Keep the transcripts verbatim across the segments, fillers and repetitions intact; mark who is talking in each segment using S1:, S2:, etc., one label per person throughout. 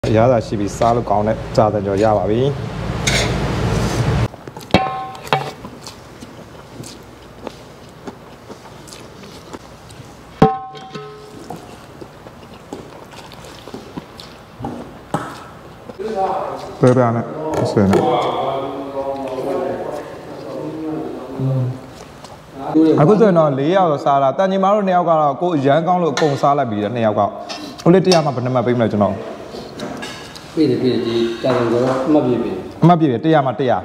S1: ရတာရှိပြီးစားလို့ကောင်းတဲ့ကြာတဲ့ကြော်ရပါပြီဘယ်ပြန်လဲဆွေးနေအခုဆိုရင်တော့၄ယောက်တော့စားတာတန်ညီမတို့နှစ်ယောက်ကတော့ကိုရန်ကောင်းလို့အကုန်စားလိုက်ပြီးတယ်နှစ်ယောက်ကဟိုလေးတရားမှဘယ်နှမှပေးမလဲကျွန်တော်
S2: ပြေးတယ်ပြေးတယ်ဒီကြာတယ်တော့အမှတ်ပြေးပြေး
S1: အမှတ်ပြေးတယ်တရားမှတရား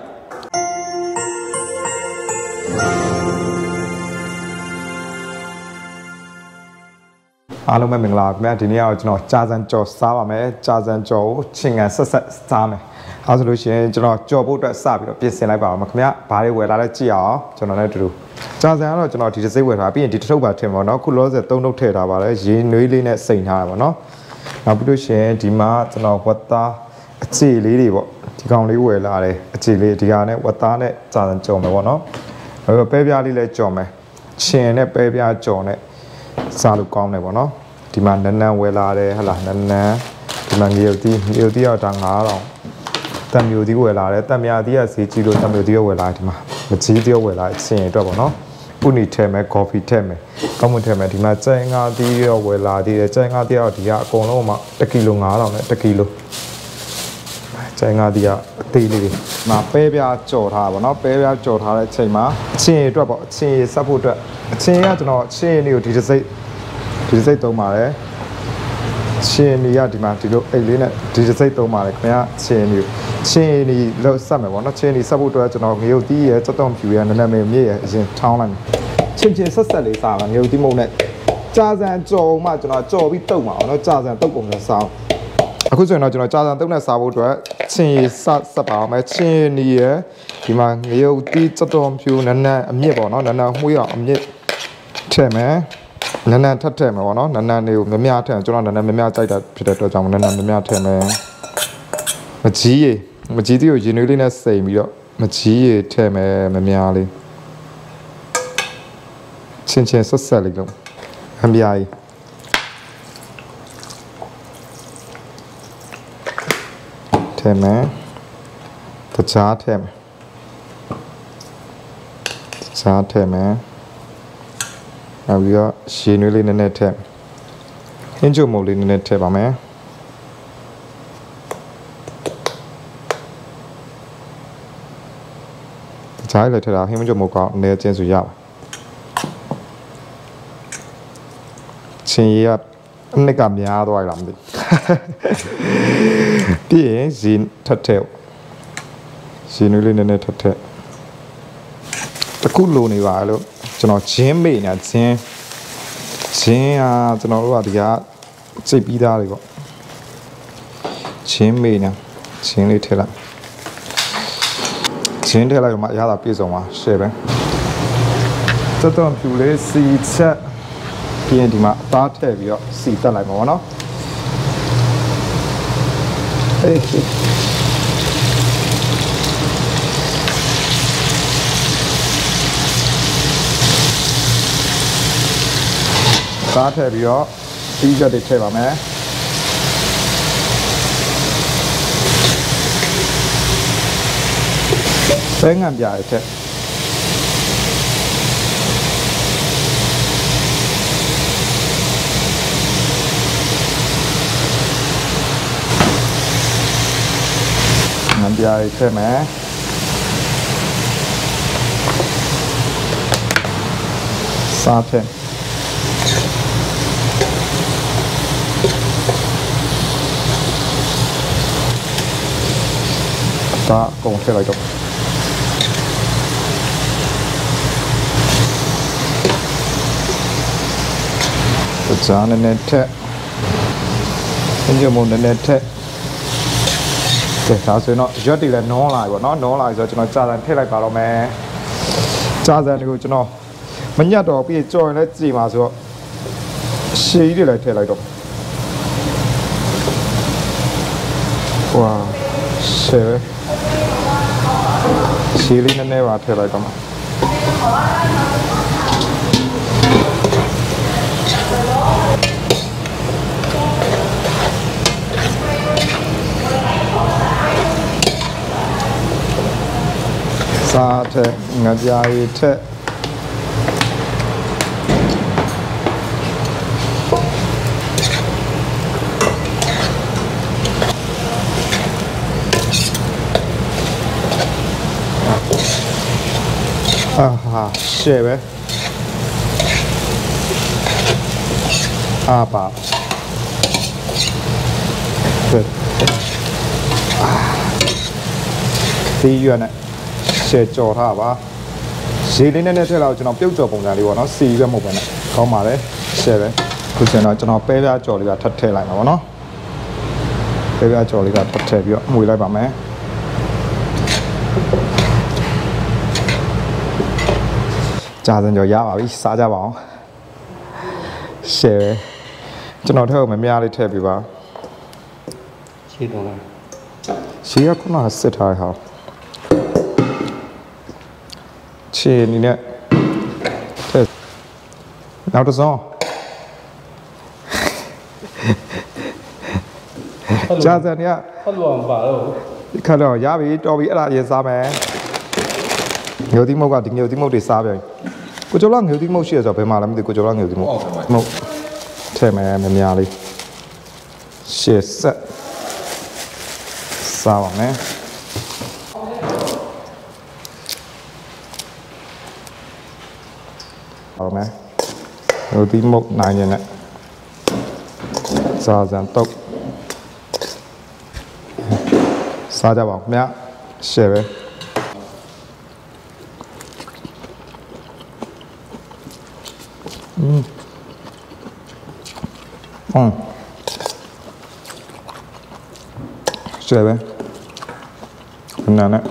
S1: အားလုံးပဲမင်္ဂလာခင်ဗျာဒီနေ့ကတော့ကျွန်တော်ကြာစံကြော်စားပါမယ်ကြာစံကြော်ကိုချင်းကန်ဆက်ဆက်စားမယ်အဲဆိုလို့ရှိရင်ကျွန်တော်ကြော်ဖို့အတွက်စပြီးတော့ပြင်ဆင်လိုက်ပါအောင်ခင်ဗျာဘာတွေဝယ်လာလဲကြည့်အောင်ကျွန်တော်လည်းတူတူကြာစံကတော့ကျွန်တော်ဒီတစ်စိမ့်ဝယ်ထားပြီးရင်ဒီတစ်ထုပ်ပါထင်ပါတော့ခုလောဆယ်သုံးထုပ်ထည့်ထားပါတယ်ရေနွေးလေးနဲ့စိန်ထားတာပါနော်နောက်ပြီးလို့ရှိရင်ဒီမှာကျွန်တော်ဝတ်သားအခြေလေးတွေပေါ့ဒီကောင်လေးဝယ်လာတယ်အခြေလေးဒီဟာနဲ့ဝတ်သားနဲ့ကြာစံကြော်မယ်ပေါ့နော်အဲပဲပြားလေးလည်းကြော်မယ်ချင်းနဲ့ပဲပြားကြော်နဲ့စားလို့ကောင်းတယ်ပေါ့နော်ဒီမှာနန်းနန်းဝယ်လာတယ်ဟလာနန်းနန်းဒီမှာငရုတ်တီးငရုတ်တီးတော့ဒါငါးတောင်တံမျိုးတီးဝယ်လာတယ်တံမြာတီးကဈေးကြီးလို့တံမျိုးတီးဝယ်လာဒီမှာမကြီးတီးဝယ်လာအချင်းအတွက်ပေါ့နော်ပုနီထဲမယ်ကော်ဖီထဲမယ်ကောင်းမွန်ထဲမယ်ဒီမှာကြိုင်ငါးတီးရောဝယ်လာသေးတယ်ကြိုင်ငါးတီးတော့ဒီကအကုန်လုံးမှတစ်ကီလိုငါးတောင်နဲ့တစ်ကီလိုကြိုင်ငါးတီးကအသေးလေးတွေမှာပဲပြားကြော်ထားပါတော့ပဲပြားကြော်ထားတဲ့အချိန်မှာအချင်းအတွက်ပေါ့အချင်းဆက်ဖို့အတွက်အချင်းကကျွန်တော်အချင်းလေးကိုဒီတစ်စိတ်ဒီစိတ်သုံးပါတယ်ချင်းနီကဒီမှာဒီလိုအိတ်လေးနဲ့ဒီစိတ်သုံးပါတယ်ခင်ဗျာချင်းနီချင်းနီလောက်ဆက်မယ်ပေါ့နော်ချင်းနီဆက်ဖို့အတွက်ကျွန်တော်ငရုတ်တီးရဲ့စက်တုံးဖြူရဲ့နည်းနည်းလေးမြည့်ရဲ့အရင်ထောင်းလိုက်ချင်းချင်းဆက်ဆက်လေးစားပါငရုတ်တီးမုံနဲ့ကြာစံကြော်မှကျွန်တော်ကြော်ပြီးတုတ်မှာအောင်နော်ကြာစံတုတ်ပုံနဲ့စားအခုဆိုရင်တော့ကျွန်တော်ကြာစံတုတ်နဲ့စားဖို့အတွက်ချင်းရီဆက်ဆက်ပါအောင်မယ်ချင်းနီရဲ့ဒီမှာငရုတ်တီးစက်တုံးဖြူနည်းနည်းအမြင့်ပေါ့နော်နည်းနည်းမှုရအောင်အမြင့်ထည့်မယ်နန်းနန်းထက်ထက်မယ်ပေါ့နော်နန်းနန်းလေးကိုမများထက်ကျွန်တော်နန်းနန်းမများကြိုက်တာဖြစ်တဲ့အတွက်ကြောင့်နန်းနန်းမများထက်မယ်မကြီးရေမကြီးသေးကိုရေနွေးလေးနဲ့စိမ်ပြီးတော့မကြီးရေထည့်မယ်မများလေးချင်းချင်းဆက်ဆက်လေးလုံးအများကြီးထည့်မယ်တခြားထည့်မယ်တခြားထည့်မယ်နောက်ပြီးတော့ရေနွေးလေးနည်းနည်းထည့်ဟင်းချိုမုတ်လေးနည်းနည်းထည့်ပါမယ်တခြားလည်းထည့်တာဟင်းချိုမုတ်ကောင်နည်းချင်းဆိုရပါချင်းရအနစ်ကများသွားရလားမသိပြီးရင်ရေထပ်ထည့်ရေနွေးလေးနည်းနည်းထပ်ထည့်တခုလိုနေပါလို့ကျွန်တော်ဂျင်းမေ့ညာဂျင်းဂျင်းอ่ะကျွန်တော်တို့ကဒီကစိတ်ပြီးသားတွေပေါ့ဂျင်းမေ့ညာဂျင်းလေးထည့်လိုက်ဂျင်းထည့်လိုက်တော့မှရတာပြည့်စုံပါရှယ်ပဲတက်တော့ဖြူလေးစီချက်ပြီးရင်ဒီမှာအသားထည့်ပြီးတော့စီတက်လိုက်ပါဘောနော်အေးသားထည့်ပြီးတော့ပြီးချက်တွေထည့်ပါမယ်ပဲငံပြားထည့်ငံပြားထည့်မယ်စားထည့်ဒါကုန်ထည့်လိုက်တော့ဇာနဲ့နဲ့ထက်အင်းကြမုံနဲ့နဲ့ထက်ကဲဒါဆိုရင်တော့ရွက်တွေလည်းနုံးလာပြီပေါ့နော်နုံးလာပြီဆိုတော့ကျွန်တော်ကြာစံထည့်လိုက်ပါတော့မယ်ကြာစံတွေကိုကျွန်တော်မညတ်တော့ပြီးကြော်ရင်လည်းကြည်ပါဆိုတော့ရှည်ကြီးတွေလည်းထည့်လိုက်တော့ဝါရှယ်ရှည်လေးနည်းနည်းပါထည့်လိုက်တော့မှာစားထက်ငကြာရီထက်အာဟာရှေ့ပဲအာပါဒီရွက်နဲ့ရှေ့ကြော်ထားပါရေလေးနဲ့နဲ့ထည့်လောက်ကျွန်တော်ပြုတ်ကြော်ပုံစံလေးပေါ့နော်စီရွက်မဟုတ်ပဲနဲ့ကောင်းပါလေရှေ့ပဲခုကျတော့ကျွန်တော်ပဲပြားကြော်လေးကထပ်ထည့်လိုက်မှာပေါ့နော်ပဲပြားကြော်လေးကထပ်ထည့်ပြီးတော့မှွေလိုက်ပါမယ်ကြာစံကြော်ရပါပြီစားကြပါအောင်ရှေ့ပဲကျွန်တော်ထည့်အောင်မများလေးထည့်ပြပါ
S2: ရှေ့တော့လား
S1: ရှေ့ကခုနကစစ်ထားရဟာခြေအနေနဲ့ထည့်နောက်တစ်စုံကြာစံရ
S2: ဖတ်လို့မပါတော့
S1: ခါတော့ရပြီတော်ပြီအဲ့ဒါရေးစားမယ်ငြိုတိမုတ်ကဒီငြိုတိမုတ်တွေစားပြန်ကိုကျော်လာငြိုတိမုတ်ရှိရဆိုဘယ်မှာလဲမသိကိုကျော်လာငြိုတိမုတ်မုတ်ထည့်မယ်မများလေးရှေ့ဆက်စားပါမယ်好没？有啲木難嘅咧，沙陣篤，沙隻黃咩？寫呗。嗯，嗯，寫呗，很難咧。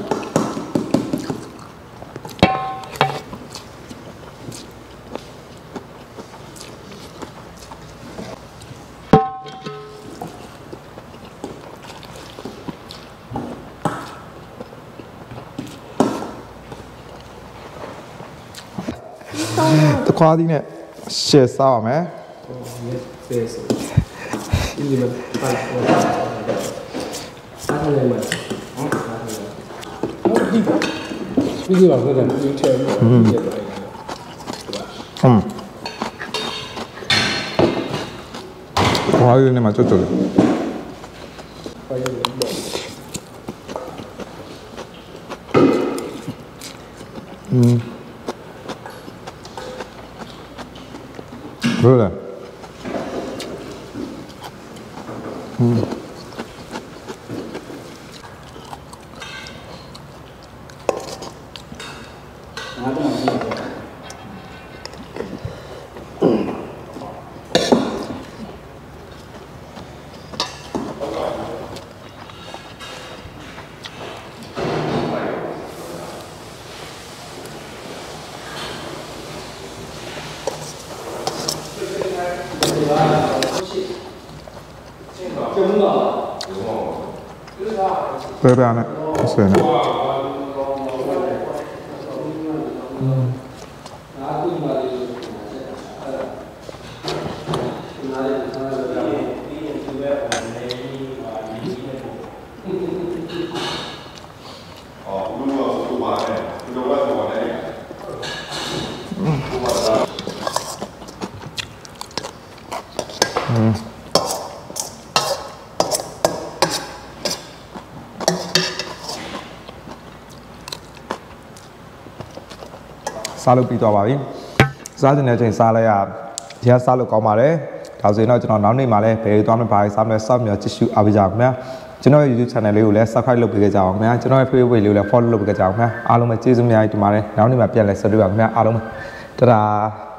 S1: တခွားသီးနဲ့ရှယ်စားပါမယ်
S2: ။ဆေးဆေး။ဒီမှာပါတော့စားတယ်မှာဟုတ်စားတယ်။ဟုတ်ဒီဒီကဘာလဲဒီထဲမှာဒီထဲမှာ
S1: ဟမ်ခွားရည်နဲ့မှကြွကြွอืมBöyle. Hmm. Böyle yani söyle. Hmm. Sao lúc bị tỏa bảo ý Sao trên này trên xa lấy à Thì sao lúc có mà đấy Thảo dĩ nói cho nó nóng đi mà lấy Về toàn bài sao này xong nhờ chỉ sự ảo bây giờ nhé Chứ nói YouTube channel lưu lấy subscribe lúc bị cái chào nhé Chứ nói phía lưu lấy follow lúc bị cái chào nhé Alo mà chỉ dùng nhé tụi mà đấy Nóng đi mà biển lại sẽ đưa bằng nhé Alo mà Ta-da